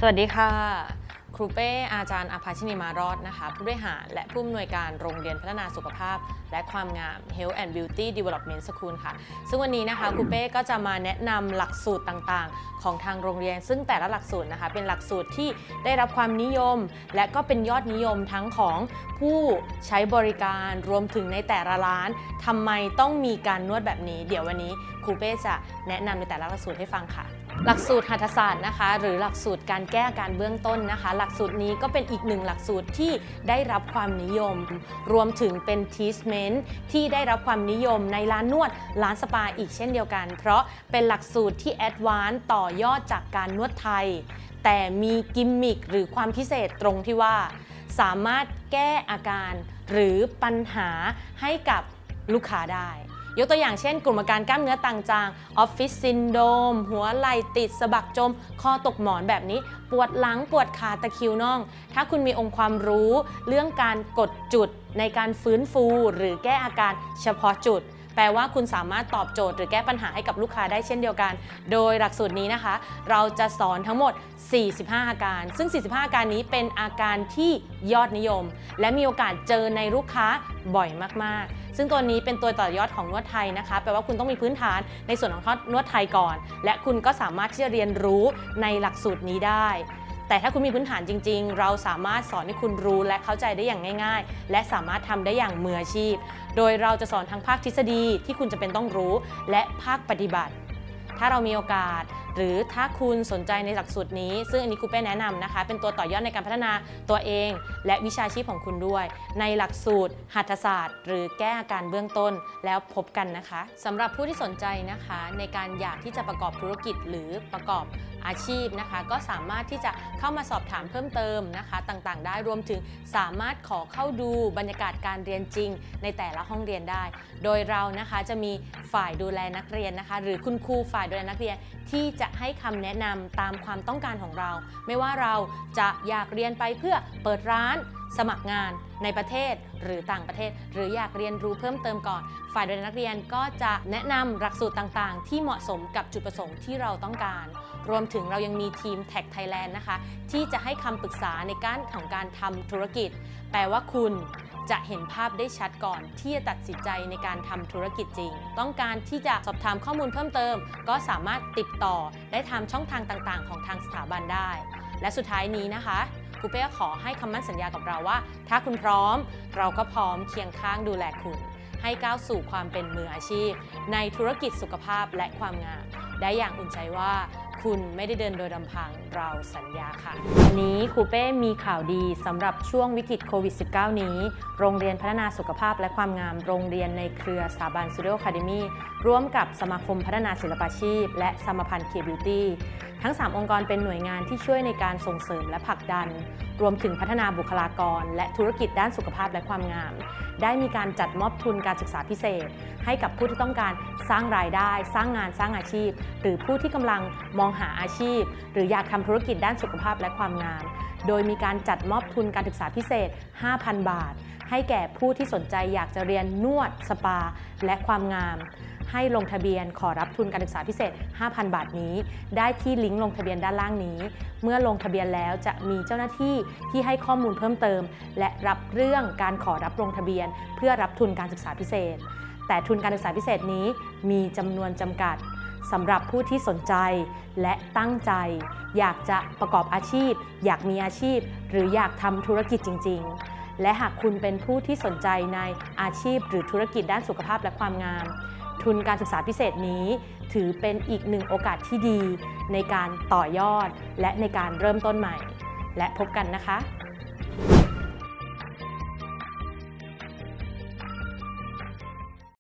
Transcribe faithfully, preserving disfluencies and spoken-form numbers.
วัสดีค่ะครูเป้อาจารย์อภาชินีมารอดนะคะผู้บริหารและผู้อำนวยการโรงเรียนพัฒนาสุขภาพและความงาม Health and Beauty Development School ค่ะซึ่งวันนี้นะคะครูเป้ก็จะมาแนะนำหลักสูตรต่างๆของทางโรงเรียนซึ่งแต่ละหลักสูตรนะคะเป็นหลักสูตรที่ได้รับความนิยมและก็เป็นยอดนิยมทั้งของผู้ใช้บริการรวมถึงในแต่ละร้านทำไมต้องมีการนวดแบบนี้เดี๋ยววันนี้ครูเป้จะแนะนำในแต่ละหลักสูตรให้ฟังค่ะหลักสูตรหัตถศาสตร์นะคะหรือหลักสูตรการแก้อาการเบื้องต้นนะคะหลักสูตรนี้ก็เป็นอีกหนึ่งหลักสูตรที่ได้รับความนิยมรวมถึงเป็นทีสเมนต์ที่ได้รับความนิยมในร้านนวดร้านสปาอีกเช่นเดียวกันเพราะเป็นหลักสูตรที่แอดวานซ์ต่อยอดจากการนวดไทยแต่มีกิมมิคหรือความพิเศษตรงที่ว่าสามารถแก้อาการหรือปัญหาให้กับลูกค้าได้ยกตัวอย่างเช่นกลุ่มอาการกล้ามเนื้อต่างจางออฟฟิศซินโดรมหัวไหล่ติดสะบักจมคอตกหมอนแบบนี้ปวดหลังปวดขาตะคริวน่องถ้าคุณมีองค์ความรู้เรื่องการกดจุดในการฟื้นฟูหรือแก้อาการเฉพาะจุดแปลว่าคุณสามารถตอบโจทย์หรือแก้ปัญหาให้กับลูกค้าได้เช่นเดียวกันโดยหลักสูตรนี้นะคะเราจะสอนทั้งหมดสี่สิบห้าอาการซึ่งสี่สิบห้าอาการนี้เป็นอาการที่ยอดนิยมและมีโอกาสเจอในลูกค้าบ่อยมากๆซึ่งตัวนี้เป็นตัวต่อยอดของนวดไทยนะคะแปลว่าคุณต้องมีพื้นฐานในส่วนของนวดไทยก่อนและคุณก็สามารถที่จะเรียนรู้ในหลักสูตรนี้ได้แต่ถ้าคุณมีพื้นฐานจริงๆเราสามารถสอนให้คุณรู้และเข้าใจได้อย่างง่ายๆและสามารถทำได้อย่างมืออาชีพโดยเราจะสอนทั้งภาคทฤษฎีที่คุณจะเป็นต้องรู้และภาคปฏิบัติถ้าเรามีโอกาสหรือถ้าคุณสนใจในหลักสูตรนี้ซึ่งอันนี้ครูเป้แนะนำนะคะเป็นตัวต่อยอดในการพัฒนาตัวเองและวิชาชีพของคุณด้วยในหลักสูตรหัตถศาสตร์หรือแก้อาการเบื้องต้นแล้วพบกันนะคะสำหรับผู้ที่สนใจนะคะในการอยากที่จะประกอบธุรกิจหรือประกอบอาชีพนะคะก็สามารถที่จะเข้ามาสอบถามเพิ่มเติมนะคะต่างๆได้รวมถึงสามารถขอเข้าดูบรรยากาศการเรียนจริงในแต่ละห้องเรียนได้โดยเรานะคะจะมีฝ่ายดูแลนักเรียนนะคะหรือคุณครูฝ่ายดูแลนักเรียนที่จะให้คำแนะนำตามความต้องการของเราไม่ว่าเราจะอยากเรียนไปเพื่อเปิดร้านสมัครงานในประเทศหรือต่างประเทศหรืออยากเรียนรู้เพิ่มเติมก่อนฝ่ายดูแลนักเรียนก็จะแนะนำหลักสูตรต่างๆที่เหมาะสมกับจุดประสงค์ที่เราต้องการรวมถึงเรายังมีทีม Tag Thailand นะคะที่จะให้คำปรึกษาในการของการทำธุรกิจแปลว่าคุณจะเห็นภาพได้ชัดก่อนที่จะตัดสินใจในการทำธุรกิจจริงต้องการที่จะสอบถามข้อมูลเพิ่มเติมก็สามารถติดต่อได้ทางช่องทางต่างๆของทางสถาบันได้และสุดท้ายนี้นะคะครูเป้ขอให้คำมั่นสัญญากับเราว่าถ้าคุณพร้อมเราก็พร้อมเคียงข้างดูแลคุณให้ก้าวสู่ความเป็นมืออาชีพในธุรกิจสุขภาพและความงามได้อย่างอุ่นใจว่าคุณไม่ได้เดินโดยลำพังเราสัญญาค่ะวันนี้ครูเป้มีข่าวดีสำหรับช่วงวิกฤตโควิด สิบเก้า นี้โรงเรียนพัฒนาสุขภาพและความงามโรงเรียนในเครือสถาบัน Studio Academy ร่วมกับสมาคมพัฒนาศิลปาชีพและสมาพันธ์ K Beauty ทั้งสามองค์กรเป็นหน่วยงานที่ช่วยในการส่งเสริมและผลักดันรวมถึงพัฒนาบุคลากรและธุรกิจด้านสุขภาพและความงามได้มีการจัดมอบทุนการศึกษาพิเศษให้กับผู้ที่ต้องการสร้างรายได้สร้างงานสร้างอาชีพหรือผู้ที่กำลังมองหาอาชีพหรืออยากทำธุรกิจด้านสุขภาพและความงามโดยมีการจัดมอบทุนการศึกษาพิเศษ ห้าพัน บาทให้แก่ผู้ที่สนใจอยากจะเรียนนวดสปาและความงามให้ลงทะเบียนขอรับทุนการศึกษาพิเศษ ห้าพัน บาทนี้ได้ที่ลิงก์ลงทะเบียนด้านล่างนี้เมื่อลงทะเบียนแล้วจะมีเจ้าหน้าที่ที่ให้ข้อมูลเพิ่มเติมและรับเรื่องการขอรับลงทะเบียนเพื่อรับทุนการศึกษาพิเศษแต่ทุนการศึกษาพิเศษนี้มีจำนวนจำกัดสำหรับผู้ที่สนใจและตั้งใจอยากจะประกอบอาชีพอยากมีอาชีพหรืออยากทำธุรกิจจริงๆและหากคุณเป็นผู้ที่สนใจในอาชีพหรือธุรกิจด้านสุขภาพและความงามทุนการศึกษาพิเศษนี้ถือเป็นอีกหนึ่งโอกาสที่ดีในการต่อยอดและในการเริ่มต้นใหม่และพบกันนะคะ